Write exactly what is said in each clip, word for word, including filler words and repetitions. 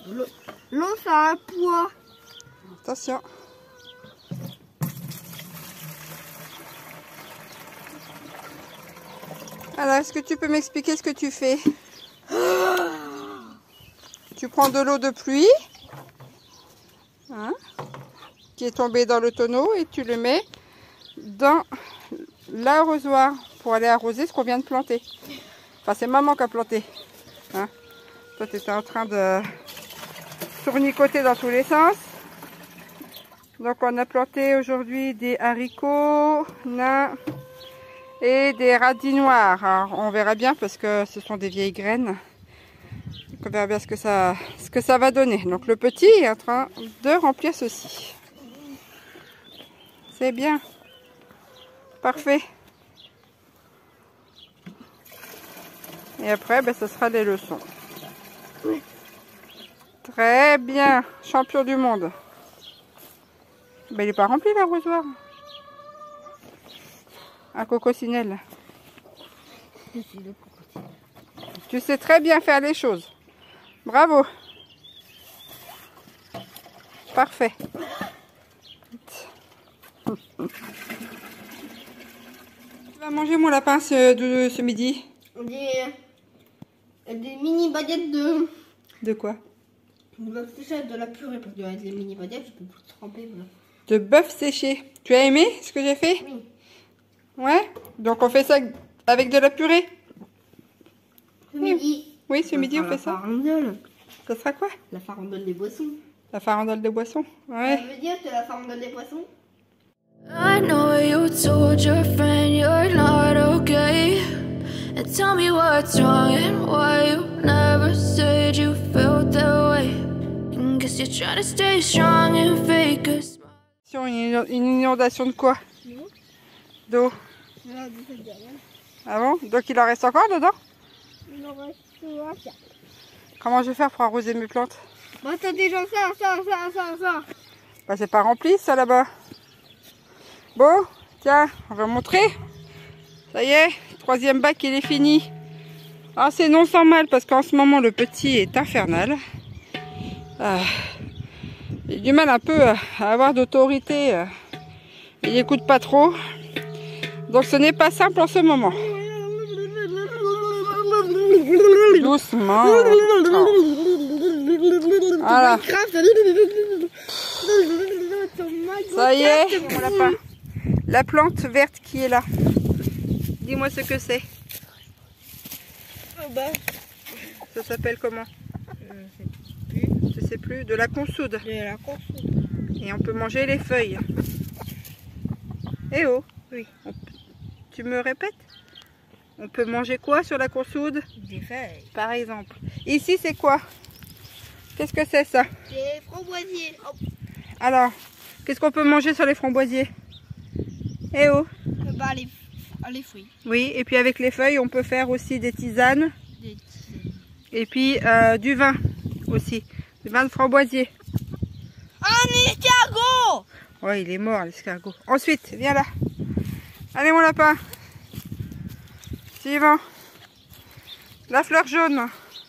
L'eau, ça a un poids. Attention. Alors, est-ce que tu peux m'expliquer ce que tu fais? Tu prends de l'eau de pluie, hein, qui est tombée dans le tonneau, et tu le mets dans l'arrosoir pour aller arroser ce qu'on vient de planter. Enfin, c'est maman qui a planté. Hein. Toi, tu étais en train de tournicoter dans tous les sens. Donc, on a planté aujourd'hui des haricots nains et des radis noirs. Alors, on verra bien parce que ce sont des vieilles graines. On verra bien ce que ça, ce que ça va donner. Donc, le petit est en train de remplir ceci. C'est bien. Parfait. Et après, ben, ce sera les leçons. Oui. Très bien. Champion du monde. Ben, il n'est pas rempli l'arrosoir. Un cocossinelle. Tu sais très bien faire les choses. Bravo. Parfait. Tu vas manger mon lapin ce, de, ce midi? Des, des mini baguettes de... De quoi? De bœuf séché, de la purée. Parce que avec les mini baguettes, je peux plus tremper. Voilà. De bœuf séché. Tu as aimé ce que j'ai fait? Oui. Ouais. Donc on fait ça avec de la purée? Ce midi. Oui, ce ça midi on la fait ça. Farandole. Ça sera quoi? La farandole des boissons. La farandole de boissons. Ouais. Ça veut dire que la farandole des boissons. I know you told your friend you're not okay. And tell me what's wrong and why you never said you felt that way. And guess you're trying to stay strong and fake a smile. Une inondation de quoi? D'eau. Ah bon? Donc il en reste encore dedans? Il en reste un. Comment je vais faire pour arroser mes plantes? Bah t'as déjà ça, ça, ça, ça, ça. Bah c'est pas rempli ça là-bas. Bon, tiens, on va montrer. Ça y est, troisième bac il est fini. Ah c'est non sans mal parce qu'en ce moment le petit est infernal. Ah, il a du mal un peu à avoir d'autorité. Il n'écoute pas trop. Donc ce n'est pas simple en ce moment. Doucement. Voilà. Ça y est, mon lapin. La plante verte qui est là. Dis-moi ce que c'est. Ça s'appelle comment? Je sais plus. De la consoude. De la consoude. Et on peut manger les feuilles. Eh oh. Oui. On... Tu me répètes? On peut manger quoi sur la consoude? Des feuilles. Par exemple. Ici c'est quoi? Qu'est-ce que c'est ça? Des framboisiers. Oh. Alors, qu'est-ce qu'on peut manger sur les framboisiers? Eh oh. Bah les, les fruits. Oui, et puis avec les feuilles, on peut faire aussi des tisanes. Des tisanes. Et puis euh, du vin aussi. Du vin de framboisier. Un escargot! Ouais, il est mort l'escargot. Ensuite, viens là. Allez mon lapin. Suivant. La fleur jaune.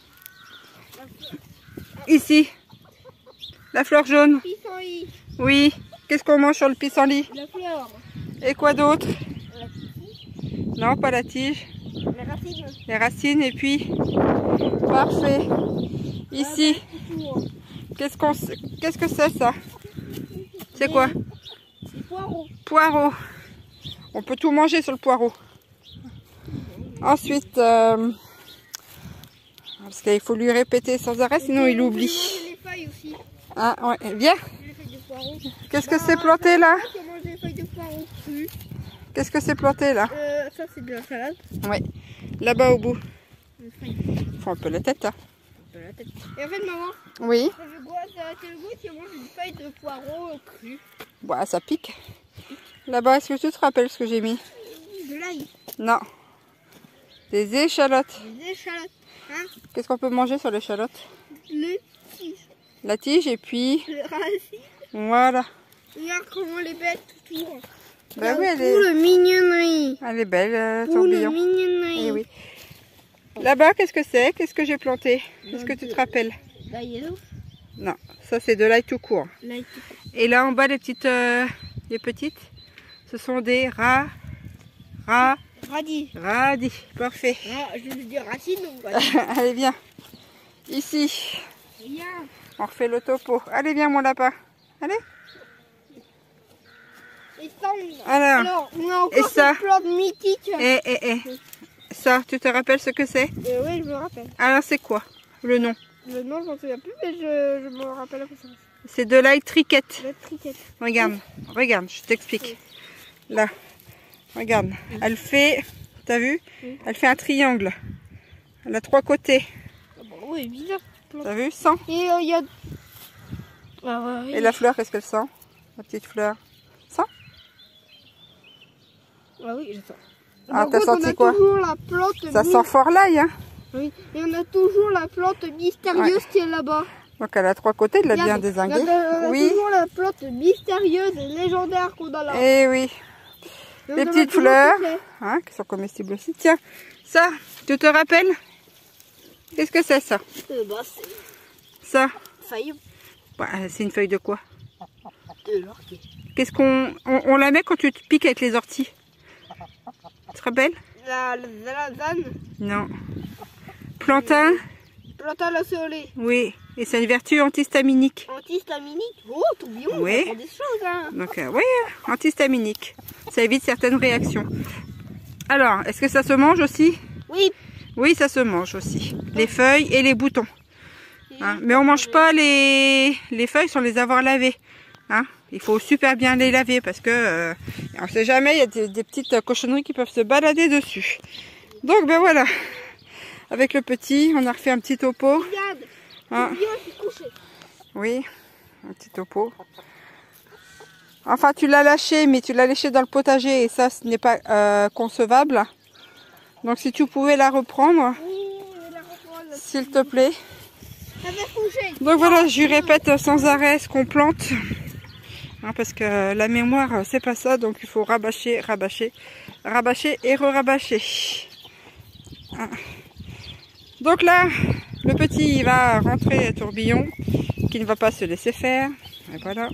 Ici. La fleur jaune. Pissenlit. Oui. Qu'est-ce qu'on mange sur le pissenlit? La fleur. Et quoi d'autre? La tige. Non, pas la tige. Les racines. Les racines et puis... Parfait. Ici. Qu'est-ce qu'on... Qu'est-ce que c'est ça? C'est quoi? Des poireaux. Poireaux. On peut tout manger sur le poireau. Ensuite... Euh... Parce qu'il faut lui répéter sans arrêt, sinon il oublie. Les feuilles aussi. Ah ouais, viens. Qu'est-ce que c'est Bah, planté là? On peut manger des feuilles de poireaux crues. Qu'est-ce que c'est planté là? Euh, ça c'est de la salade. Ouais, là-bas au bout. Une feuille. Faut un peu la tête, hein. De la tête. Et en fait maman, Oui. ça veut quoi? C'est le goût si on mange une feuille de poireau crue. Bah, ça pique. Là-bas, est-ce que tu te rappelles ce que j'ai mis? De l'ail. Non. Des échalotes. Des échalotes. Hein? Qu'est-ce qu'on peut manger sur l'échalote? Le tige. La tige et puis... Le racine. Voilà. Regarde comment les bêtes tout tournent. Bah oui, elle est... Pour le mignonnerie. Elle est belle, euh, Pour le tourbillon. mignonnerie. Eh oui. Là-bas, qu'est-ce que c'est? Qu'est-ce que j'ai planté? Est-ce que tu te rappelles? Bah, yellow. Non, ça c'est de l'ail tout court. L'ail tout court. Et là en bas, les petites, euh, les petites, ce sont des rats, rats, Radis. radis. Parfait. Ah, je veux dire racine ou quoi? Allez, viens. Ici, Viens. on refait le topo. Allez, viens mon lapin. Allez. Et ça, on... Alors, Alors, on a encore et ça cette plante mythique. Eh, eh, eh. Ça, tu te rappelles ce que c'est? Euh, oui, je me rappelle. Alors, c'est quoi le nom? Le nom, je m'en souviens plus, mais je, je me rappelle à quoi ça. C'est de l'ail triquette. La triquette. Regarde, regarde, je t'explique. Là, regarde. Elle fait, t'as vu? Oui. Elle fait un triangle. Elle a trois côtés. Ah bon, oui, bizarre. T'as vu? cent. Et il euh, y a... Ah, ouais, Et la fleur, qu'est-ce qu'elle sent? La petite fleur. cent. Ah oui, je sens. Ah, Par t'as contre, senti on a quoi? toujours la plante Ça my- sent fort l'ail, hein? Oui, et on a toujours la plante mystérieuse qui est là-bas. Donc elle a trois côtés, il l'a bien Regarde, dézingué. regarde, on a Oui. toujours la plante mystérieuse et légendaire qu'on a là. Eh oui. Et on Les en a petites toujours fleurs, toutes les- hein, qui sont comestibles aussi. Tiens, ça, tu te rappelles? Qu'est-ce que c'est ça? Euh, bah, c'est Ça, failli bah, c'est une feuille de quoi? de l'ortie. Qu'est-ce qu'on on, on la met quand tu te piques avec les orties? Tu te rappelles? La, la, la zane, Non. Plantain? plantain lacéolé, Oui. Et c'est une vertu antihistaminique. antihistaminique. Oh, tout bien, on Oui. apprend des choses, hein. Donc euh, oui, antihistaminique. Ça évite certaines réactions. Alors, est-ce que ça se mange aussi? Oui. Oui, ça se mange aussi. Les feuilles et les boutons. Hein, mais on mange pas les, les feuilles sans les avoir lavées. Hein, il faut super bien les laver parce que euh, on sait jamais, il y a des, des petites cochonneries qui peuvent se balader dessus. Donc ben voilà. Avec le petit, on a refait un petit topo. Regarde, Hein, tout bien, c'est couché. oui, un petit topo. Enfin, tu l'as lâché, mais tu l'as léché dans le potager et ça, ce n'est pas euh, concevable. Donc si tu pouvais la reprendre, Oui, la reprendre, là. s'il te plaît. Ça va coucher. Donc voilà, je lui répète sans arrêt ce qu'on plante. Hein, parce que la mémoire, c'est pas ça. Donc il faut rabâcher, rabâcher, rabâcher et re-rabâcher. Hein. Donc là, le petit il va rentrer à tourbillon, qui ne va pas se laisser faire. Et voilà.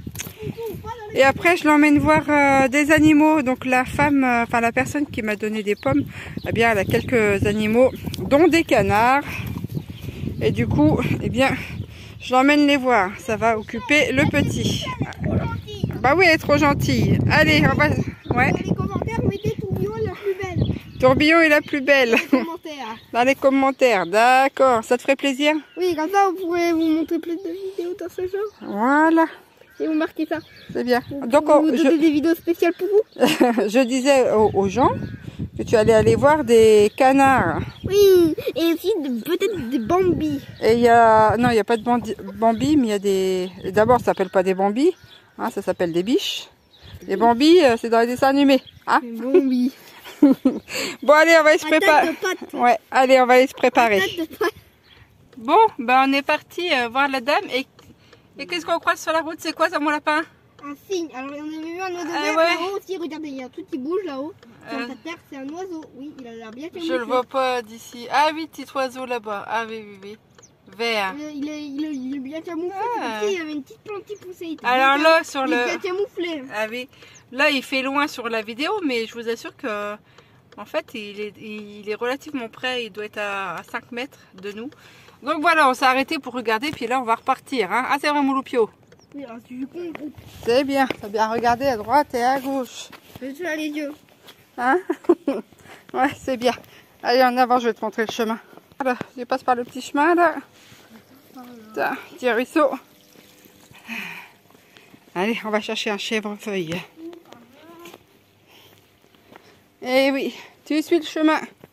Et après, je l'emmène voir euh, des animaux. Donc la femme, euh, enfin la personne qui m'a donné des pommes, eh bien, elle a quelques animaux, dont des canards. Et du coup, eh bien, je l'emmène les voir. Ça va occuper le petit. Bah oui, elle est trop gentille. Allez, on va... Ouais. Dans les commentaires, mettez tourbillon la plus belle. Tourbillon est la plus belle. Dans les commentaires. Dans les commentaires, d'accord. Ça te ferait plaisir? Oui, comme ça, vous pourrez vous montrer plein de vidéos dans ce genre. Voilà, Et vous marquez ça. c'est bien. Vous, Donc, vous on- donnez je, des vidéos spéciales pour vous. je disais aux, aux gens que tu allais aller voir des canards. Oui, et aussi de- peut-être des bambis. Et il y a... Non, il n'y a pas de bandi- bambis, mais il y a des... D'abord, ça s'appelle pas des bambis. Hein, ça s'appelle des biches. Les bambis, euh, c'est dans les dessins animés. Hein. Des bambis. Bon, allez, on va aller se préparer. Patate de pâte. Ouais, allez, on va aller se préparer. Patate de pâte. Bon, ben on est parti euh, voir la dame. Et, et qu'est-ce qu'on croise sur la route? C'est quoi ça, mon lapin? Un cygne. Alors, on avait vu un oiseau Ah vert ouais. là-haut aussi. Regardez, il y a un truc qui bouge là-haut. Sur Euh. sa terre, c'est un oiseau. Oui, il a l'air bien Je camouflé. le vois pas d'ici. Ah oui, petit oiseau là-bas. Ah oui, oui, oui. Vert. Il est, il est, il est, il est bien camouflé. Ah. Ici, il y avait une petite plante qui poussait. Il était Alors bien là, sur cam- il est le... bien camouflé. Ah oui. Là, il fait loin sur la vidéo, mais je vous assure que... En fait, il est, il est relativement près. Il doit être à, à cinq mètres de nous. Donc voilà, on s'est arrêté pour regarder. Puis là, on va repartir. Hein. Ah, c'est vrai, mon loupio. Oui, alors, tu lui comptes. C'est bien. T'as bien regardé à droite et à gauche. Je suis les yeux. Hein? Ouais, c'est bien. Allez, en avant, je vais te montrer le chemin. Voilà, je passe par le petit chemin, là. Tiens, petit ruisseau. Allez, on va chercher un chèvrefeuille. Eh oui, tu suis le chemin.